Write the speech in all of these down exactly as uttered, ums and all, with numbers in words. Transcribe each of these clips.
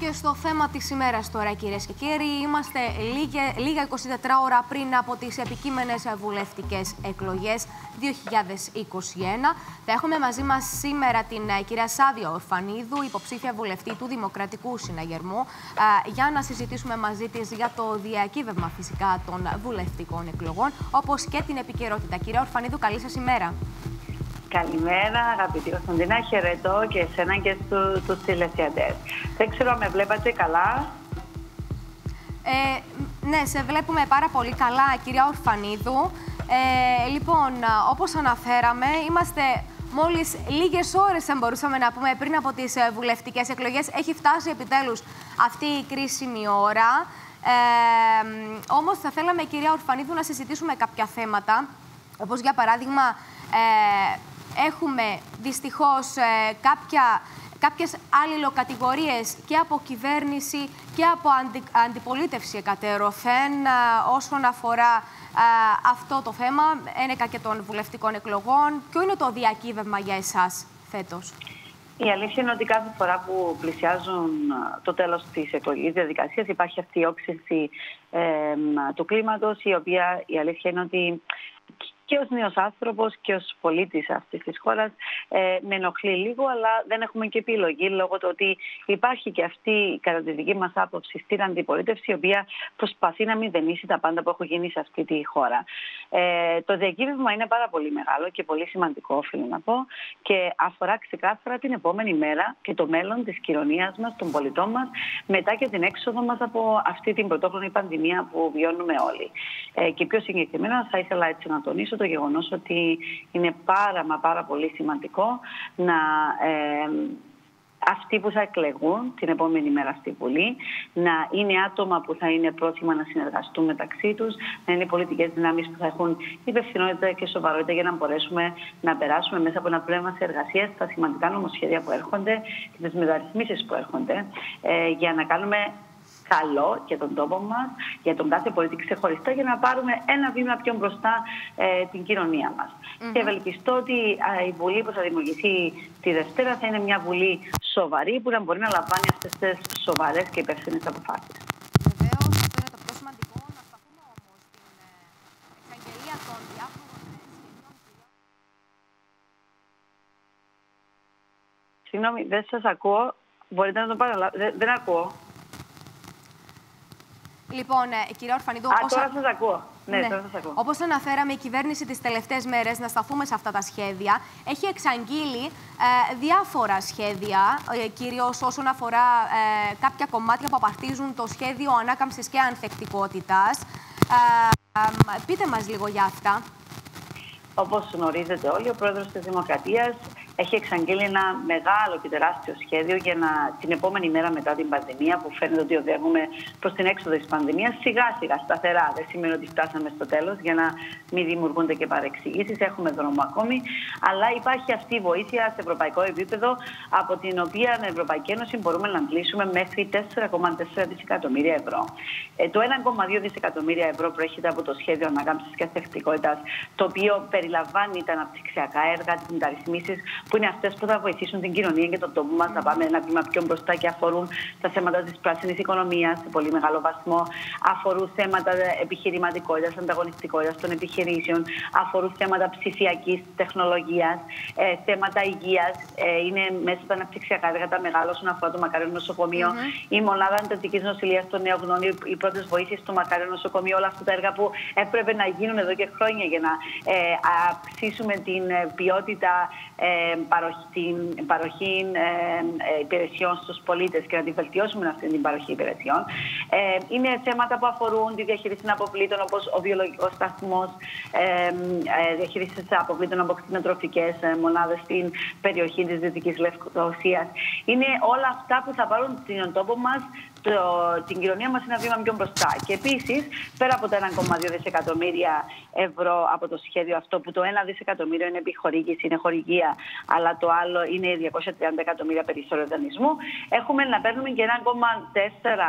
Και στο θέμα της ημέρας τώρα, κυρίες και κύριοι, είμαστε λίγα, λίγα είκοσι τέσσερις ώρα πριν από τις επικείμενες βουλευτικές εκλογές δύο χιλιάδες είκοσι ένα. Θα έχουμε μαζί μας σήμερα την κυρία Σάβια Ορφανίδου, υποψήφια βουλευτή του Δημοκρατικού Συναγερμού, για να συζητήσουμε μαζί της για το διακύβευμα φυσικά των βουλευτικών εκλογών, όπως και την επικαιρότητα. Κυρία Ορφανίδου, καλή σας ημέρα. Καλημέρα, αγαπητή Κωνσταντίνα. Χαιρετώ και εσένα και στου, τους τηλεθεατές. Δεν ξέρω αν με βλέπατε καλά. Ε, ναι, σε βλέπουμε πάρα πολύ καλά, κυρία Ορφανίδου. Ε, λοιπόν, όπως αναφέραμε, είμαστε μόλις λίγες ώρες, αν μπορούσαμε να πούμε, πριν από τις βουλευτικές εκλογές. Έχει φτάσει επιτέλους αυτή η κρίσιμη ώρα. Ε, όμως θα θέλαμε, κυρία Ορφανίδου, να συζητήσουμε κάποια θέματα, όπως για παράδειγμα... Ε, Έχουμε δυστυχώς ε, κάποια, κάποιες αλληλοκατηγορίες και από κυβέρνηση και από αντι, αντιπολίτευση εκατέρωθεν ε, όσον αφορά ε, αυτό το θέμα, ένεκα και των βουλευτικών εκλογών. Ποιο είναι το διακύβευμα για εσάς φέτος? Η αλήθεια είναι ότι κάθε φορά που πλησιάζουν το τέλος της εκλογικής διαδικασίας υπάρχει αυτή η όξυνση ε, του κλίματος, η οποία η αλήθεια είναι ότι και ως νέος άνθρωπος και ως πολίτης αυτής της χώρας ε, με ενοχλεί λίγο, αλλά δεν έχουμε και επιλογή λόγω του ότι υπάρχει και αυτή, κατά τη δική μας άποψη, στην αντιπολίτευση, η οποία προσπαθεί να μηδενίσει τα πάντα που έχουν γίνει σε αυτή τη χώρα. Ε, το διακύβευμα είναι πάρα πολύ μεγάλο και πολύ σημαντικό, οφείλω να πω, και αφορά ξεκάθαρα την επόμενη μέρα και το μέλλον της κοινωνίας μας, των πολιτών μας, μετά και την έξοδο μας από αυτή την πρωτόχρονη πανδημία που βιώνουμε όλοι. Ε, και πιο συγκεκριμένα θα ήθελα έτσι να τονίσω το γεγονός ότι είναι πάρα μα πάρα πολύ σημαντικό να ε, αυτοί που θα εκλεγούν την επόμενη μέρα στη Βουλή να είναι άτομα που θα είναι πρόθυμα να συνεργαστούν μεταξύ τους, να είναι πολιτικές δυνάμεις που θα έχουν υπευθυνότητα και σοβαρότητα για να μπορέσουμε να περάσουμε μέσα από ένα πνεύμα εργασίας στα σημαντικά νομοσχέδια που έρχονται και τις μεταρρυθμίσεις που έρχονται, ε, για να κάνουμε καλό για τον τόπο μας, για τον κάθε πολίτη ξεχωριστά, για να πάρουμε ένα βήμα πιο μπροστά ε, την κοινωνία μας. Mm-hmm. Και ευελπιστώ ότι α, η Βουλή που θα δημιουργηθεί τη Δευτέρα θα είναι μια Βουλή σοβαρή, που να μπορεί να λαμβάνει αυτές τις σοβαρές και υπεύθυνες αποφάσεις. Βεβαίως, αυτό είναι το πιο σημαντικό. Να σταθούμε όμως στην εξαγγελία των διάφορων σχεδίων. Συγγνώμη, δεν σας ακούω. Μπορείτε να το παραλάβετε? Δεν, δεν ακούω. Λοιπόν, κυρία Ορφανίδου, Α, όπως... τώρα σας ακούω. Ναι, ναι. τώρα σας ακούω. Όπως αναφέραμε, η κυβέρνηση τις τελευταίες μέρες, να σταθούμε σε αυτά τα σχέδια, έχει εξαγγείλει ε, διάφορα σχέδια, ε, κυρίως όσον αφορά ε, κάποια κομμάτια που απαρτίζουν το σχέδιο ανάκαμψης και ανθεκτικότητας. Ε, ε, πείτε μας λίγο για αυτά. Όπως γνωρίζετε όλοι, ο Πρόεδρος της Δημοκρατίας έχει εξαγγείλει ένα μεγάλο και τεράστιο σχέδιο για να, την επόμενη μέρα μετά την πανδημία, που φαίνεται ότι οδεύουμε προς την έξοδο της πανδημίας, σιγά σιγά, σταθερά. Δεν σημαίνει ότι φτάσαμε στο τέλος, για να μην δημιουργούνται και παρεξηγήσεις. Έχουμε δρόμο ακόμη. Αλλά υπάρχει αυτή η βοήθεια σε ευρωπαϊκό επίπεδο, από την οποία με Ευρωπαϊκή Ένωση μπορούμε να αντλήσουμε μέχρι τέσσερα κόμμα τέσσερα δισεκατομμύρια ευρώ. Ε, το ένα κόμμα δύο δισεκατομμύρια ευρώ προέρχεται από το σχέδιο ανάκαμψης και ανθεκτικότητας, το οποίο περιλαμβάνει τα αναπτυξιακά έργα, τις μεταρρυθμίσεις, που είναι αυτές που θα βοηθήσουν την κοινωνία και τον τόπο μας να πάμε ένα βήμα πιο μπροστά, και αφορούν τα θέματα της πράσινης οικονομίας σε πολύ μεγάλο βαθμό, αφορούν θέματα επιχειρηματικότητας, ανταγωνιστικότητας των επιχειρήσεων, αφορούν θέματα ψηφιακής τεχνολογίας, ε, θέματα υγείας. Ε, είναι μέσα στα αναπτυξιακά έργα τα μεγάλα όσον αφορά το Μακάριο Νοσοκομείο, mm-hmm. η μονάδα εντατικής νοσηλείας των νεογνών, οι πρώτες βοήθειες στο Μακάριο Νοσοκομείο, όλα αυτά τα έργα που έπρεπε να γίνουν εδώ και χρόνια για να ε, αυξήσουμε την ποιότητα ε, παροχή, την παροχή ε, ε, υπηρεσιών στους πολίτες και να την βελτιώσουμε αυτή την παροχή υπηρεσιών. Ε, είναι θέματα που αφορούν τη διαχείριση αποβλήτων, όπως ο βιολογικός σταθμός, ε, ε, διαχείριση αποβλήτων από κτηνοτροφικές ε, μονάδες στην περιοχή της Δυτικής Λευκοσίας. Είναι όλα αυτά που θα πάρουν τον τόπο μας, το, την κοινωνία μας, ένα βήμα πιο μπροστά. Και επίσης, πέρα από τα ένα κόμμα δύο δισεκατομμύρια ευρώ από το σχέδιο αυτό, που το ένα δισεκατομμύριο είναι επιχορήγηση, είναι χορηγία, αλλά το άλλο είναι διακόσια τριάντα εκατομμύρια περιθώριο δανεισμού, έχουμε να παίρνουμε και ένα κόμμα τέσσερα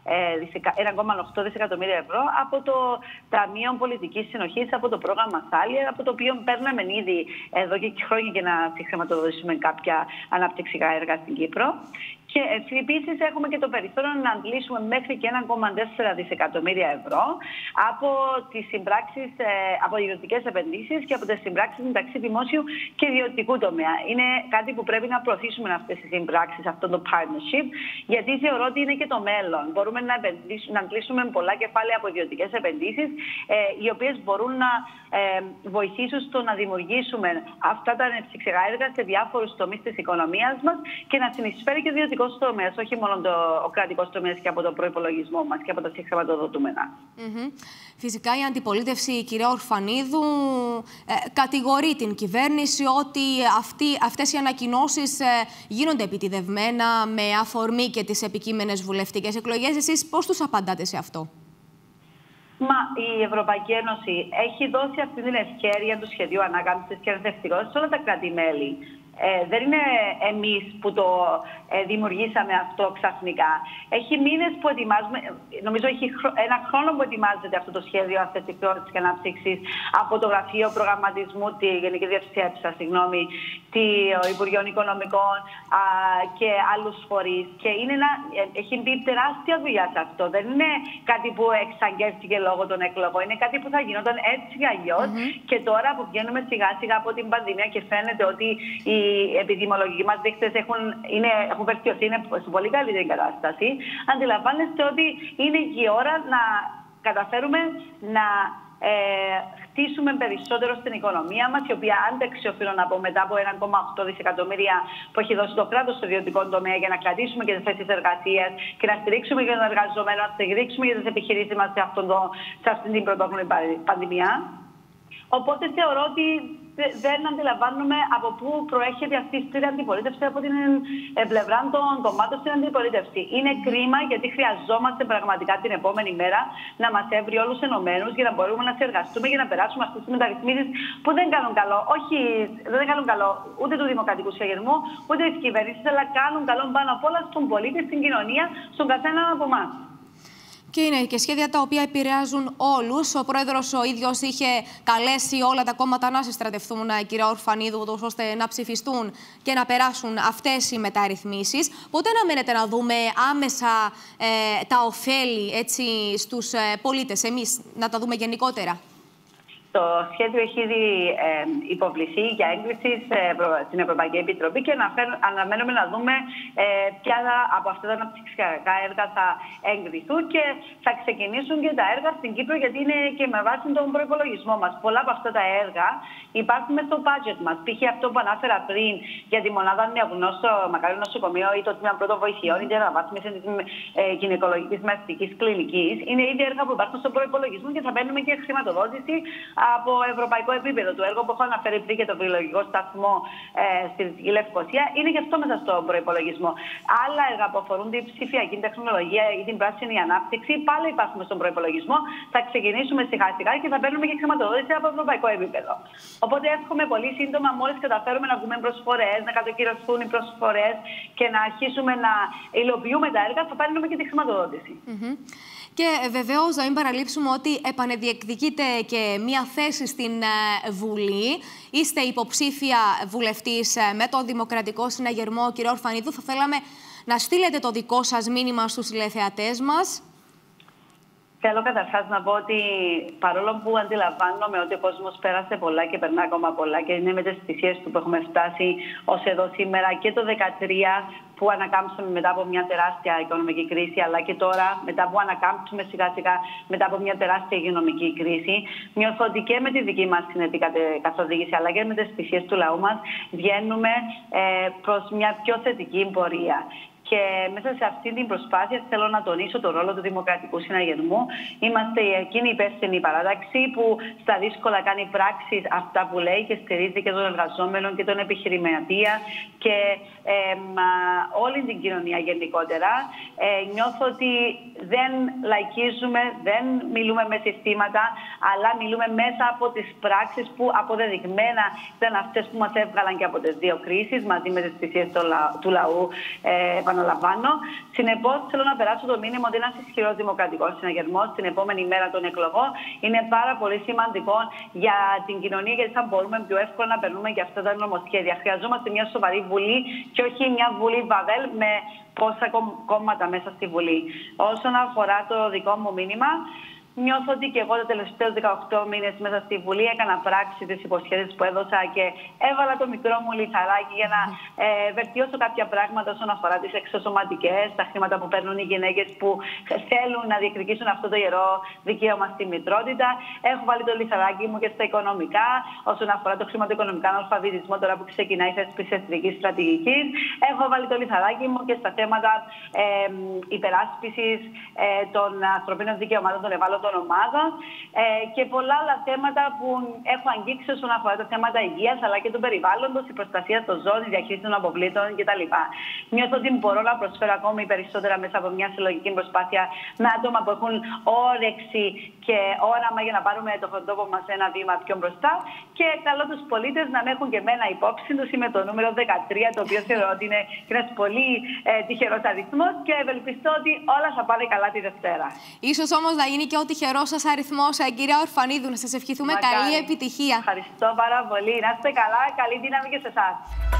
ένα κόμμα οκτώ δισεκατομμύρια ευρώ από το Ταμείο Πολιτικής Συνοχής, από το πρόγραμμα Θάλια, από το οποίο παίρναμε ήδη εδώ και χρόνια για να συγχρηματοδοτήσουμε κάποια αναπτυξικά έργα στην Κύπρο. Και επίσης έχουμε και το περιθώριο να αντλήσουμε μέχρι και ένα κόμμα τέσσερα δισεκατομμύρια ευρώ από τις συμπράξεις, από ιδιωτικές επενδύσεις και από τις συμπράξεις μεταξύ δημόσιου και ιδιωτικού τομέα. Είναι κάτι που πρέπει να προωθήσουμε αυτές τις συμπράξεις, αυτό το partnership, γιατί θεωρώ ότι είναι και το μέλλον. Μπορούμε να, να αντλήσουμε πολλά κεφάλαια από ιδιωτικές επενδύσεις, ε, οι οποίες μπορούν να ε, βοηθήσουν στο να δημιουργήσουμε αυτά τα ανεπτυξιακά έργα σε διάφορους τομείς της οικονομίας μας και να συνεισφέρει και ιδιωτικό τομέα, όχι μόνο το, ο κρατικός τομέας και από τον προϋπολογισμό μας και από τα συγχρηματοδοτούμενα. Mm-hmm. Φυσικά η αντιπολίτευση, η κυρία Ορφανίδου, ε, κατηγορεί την κυβέρνηση ότι αυτοί, αυτές οι ανακοινώσεις ε, γίνονται επιτηδευμένα με αφορμή και τις επικείμενες βουλευτικές εκλογές. Εσείς πώς τους απαντάτε σε αυτό? Μα η Ευρωπαϊκή Ένωση έχει δώσει αυτή την ευκαιρία του σχεδίου ανάκαμψης και αναθεκτικότητας σε όλα τα κράτη-μέλη. Ε, δεν είναι εμείς που το ε, δημιουργήσαμε αυτό ξαφνικά. Έχει μήνες που ετοιμάζουμε, νομίζω έχει ένα χρόνο που ετοιμάζεται αυτό το σχέδιο αθλητικότητας και ανάπτυξης από το Γραφείο Προγραμματισμού, τη Γενική Διεύθυνση ΕΨΑ, συγγνώμη, το Υπουργείο Οικονομικών α, και άλλους φορείς. Και είναι ένα, έχει μπει τεράστια δουλειά σε αυτό. Δεν είναι κάτι που εξαγγέλθηκε λόγω των εκλογών. Είναι κάτι που θα γινόταν έτσι ή αλλιώς. Mm-hmm. Και τώρα που βγαίνουμε σιγά-σιγά από την πανδημία και φαίνεται ότι οι επιδημιολογικοί μας δείκτες έχουν, είναι, έχουν βελτιωθεί, είναι σε πολύ καλύτερη κατάσταση, αντιλαμβάνεστε ότι είναι η ώρα να καταφέρουμε να ε, χτίσουμε περισσότερο στην οικονομία μας, η οποία άντεξε, οφείλω να πω, μετά από ένα κόμμα οκτώ δισεκατομμύρια που έχει δώσει το κράτος στο ιδιωτικό τομέα για να κρατήσουμε και τις θέσεις εργασίας και να στηρίξουμε και τον εργαζομένο, να στηρίξουμε και τις επιχειρήσεις μας σε, αυτό το, σε αυτή την πρωτόχρονη πανδημία. Οπότε θεωρώ ότι δεν αντιλαμβάνουμε από πού προέρχεται αυτή η στήρια αντιπολίτευση από την πλευρά των κομμάτων στην αντιπολίτευση. Είναι κρίμα, γιατί χρειαζόμαστε πραγματικά την επόμενη μέρα να μας έβρει όλους ενωμένους για να μπορούμε να συνεργαστούμε για να περάσουμε αυτές τις μεταρρυθμίσεις που δεν κάνουν καλό. Όχι, δεν κάνουν καλό ούτε του δημοκρατικού σχεδιασμού, ούτε της κυβέρνησης, αλλά κάνουν καλό πάνω απ' όλα στον πολίτη, στην κοινωνία, στον καθένα από εμάς. Και είναι και σχέδια τα οποία επηρεάζουν όλους. Ο πρόεδρος ο ίδιος είχε καλέσει όλα τα κόμματα να συστρατευτούν, κυρία Ορφανίδου, ώστε να ψηφιστούν και να περάσουν αυτές οι μεταρρυθμίσεις. Πότε αναμένετε να δούμε άμεσα ε, τα ωφέλη, έτσι, στους ε, πολίτες, εμείς, να τα δούμε γενικότερα? Το σχέδιο έχει ήδη ε, υποβληθεί για έγκριση στην Ευρωπαϊκή Επιτροπή και αναμένουμε να δούμε ε, ποια από αυτά τα αναπτυξιακά έργα θα εγκριθούν και θα ξεκινήσουν και τα έργα στην Κύπρο, γιατί είναι και με βάση τον προϋπολογισμό μας. Πολλά από αυτά τα έργα υπάρχουν στο budget μας. Π.χ. αυτό που ανάφερα πριν για τη μονάδα νεογνώ στο Μακάριο Νοσοκομείο ή το τμήμα πρώτων βοηθειών ή την αναβάθμιση τη ε, γυναικολογικής μαθητικής κλινικής. Είναι ήδη έργα που υπάρχουν στον προϋπολογισμό και θα παίρνουμε και χρηματοδότηση από ευρωπαϊκό επίπεδο. Το έργο που έχω αναφέρει πριν για το βιολογικό σταθμό ε, στη Δυτική Λευκοσία είναι και αυτό μέσα στον προϋπολογισμό. Άλλα έργα που αφορούν την ψηφιακή τεχνολογία ή την πράσινη ανάπτυξη πάλι υπάρχουν στον προϋπολογισμό. Θα ξεκινήσουμε σιγά-σιγά και θα παίρνουμε και χρηματοδότηση από ευρωπαϊκό επίπεδο. Οπότε εύχομαι πολύ σύντομα, μόλις καταφέρουμε να βγούμε προσφορές, να κατοκυρωθούν οι προσφορές και να αρχίσουμε να υλοποιούμε τα έργα, θα παίρνουμε και τη χρηματοδότηση. Mm-hmm. Και βεβαίως να μην παραλείψουμε ότι επανεδιεκδικείτε και μία θέση στην Βουλή. Είστε υποψήφια βουλευτής με το Δημοκρατικό Συναγερμό, κύριε Ορφανίδου. Θα θέλαμε να στείλετε το δικό σας μήνυμα στους τηλεθεατές μας. Θέλω καταρχάς να πω ότι παρόλο που αντιλαμβάνομαι ότι ο κόσμος πέρασε πολλά και περνά ακόμα πολλά και είναι με τις θυσίες του που έχουμε φτάσει ως εδώ σήμερα και το δύο χιλιάδες δεκατρία που ανακάμψαμε μετά από μια τεράστια οικονομική κρίση, αλλά και τώρα μετά που ανακάμψουμε σιγά σιγά μετά από μια τεράστια υγειονομική κρίση, νιώθω ότι και με τη δική μας συνετή καθοδήγηση αλλά και με τις θυσίες του λαού μας βγαίνουμε ε, προς μια πιο θετική πορεία. Και μέσα σε αυτή την προσπάθεια θέλω να τονίσω το ρόλο του Δημοκρατικού Συναγερμού. Είμαστε εκείνη η υπεύθυνη παράταξη που στα δύσκολα κάνει πράξεις αυτά που λέει και στηρίζει και τον εργαζόμενο και τον επιχειρηματία και ε, όλη την κοινωνία γενικότερα. Ε, νιώθω ότι δεν λαϊκίζουμε, δεν μιλούμε με συστήματα, αλλά μιλούμε μέσα από τις πράξεις που αποδεδειγμένα ήταν αυτές που μας έβγαλαν και από τις δύο κρίσεις, μαζί με τις θυσίες του λαού ε, επαναλαμβάνω. Συνεπώς, θέλω να περάσω το μήνυμα ότι ένας ισχυρός δημοκρατικός συναγερμός την επόμενη μέρα των εκλογών είναι πάρα πολύ σημαντικό για την κοινωνία, γιατί θα μπορούμε πιο εύκολα να περνούμε και αυτά τα νομοσχέδια. Χρειαζόμαστε μια σοβαρή Βουλή και όχι μια Βουλή Βαβέλ με πόσα κόμματα μέσα στη Βουλή. Όσον αφορά το δικό μου μήνυμα, νιώθω ότι και εγώ τα τελευταίους δεκαοκτώ μήνες μέσα στη Βουλή έκανα πράξη τις υποσχέσεις που έδωσα και έβαλα το μικρό μου λιθαράκι για να ε, βελτιώσω κάποια πράγματα όσον αφορά τις εξωσωματικές, τα χρήματα που παίρνουν οι γυναίκες που θέλουν να διεκδικήσουν αυτό το ιερό δικαίωμα στη μητρότητα. Έχω βάλει το λιθαράκι μου και στα οικονομικά, όσον αφορά το χρηματοοικονομικό αναλφαβητισμό, τώρα που ξεκινάει η θέσπιση εθνικής στρατηγικής. Έχω βάλει το λιθαράκι μου και στα θέματα ε, υπεράσπισης ε, των ανθρωπίνων δικαιωμάτων των ευάλωτων των ομάδων ε, και πολλά άλλα θέματα που έχω αγγίξει όσον αφορά τα θέματα υγείας αλλά και του περιβάλλοντος, η προστασία των ζώων, η διαχείριση των αποβλήτων κτλ. Νιώθω ότι μπορώ να προσφέρω ακόμη περισσότερα μέσα από μια συλλογική προσπάθεια με άτομα που έχουν όρεξη και όραμα για να πάρουμε το τόπο μας ένα βήμα πιο μπροστά. Και καλώ τους πολίτες να με έχουν και εμένα υπόψη τους. Είμαι το νούμερο δεκατρία, το οποίο θεωρώ ότι είναι ένας πολύ ε, τυχερός αριθμός και ευελπιστώ ότι όλα θα πάνε καλά τη Δευτέρα. Ίσως όμως να γίνει και ο τυχερός σας αριθμός, κυρία Ορφανίδου. Να σας ευχηθούμε Μακάρι. Καλή επιτυχία. Ευχαριστώ πάρα πολύ. Να είστε καλά. Καλή δύναμη και σε εσάς.